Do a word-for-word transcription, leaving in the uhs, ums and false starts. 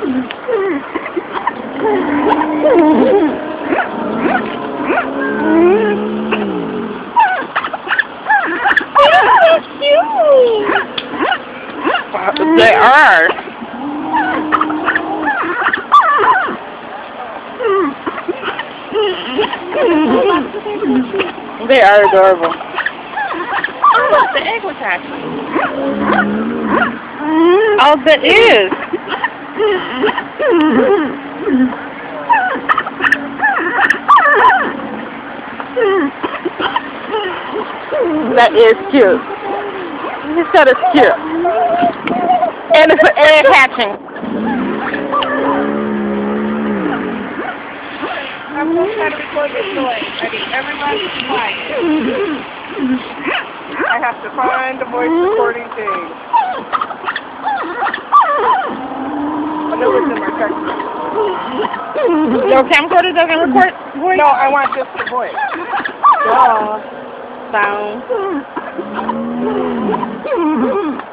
They are. They are adorable. Oh, look, the egg was hatching. Oh, that is. That is cute. This set is cute. And it's an egg hatching. I'm going to try to record this noise. Ready? Everybody quiet. I have to find the voice recording thing. I know it's in my text. Your camcorder doesn't record voice? No, I want just the voice. Duh. Sound.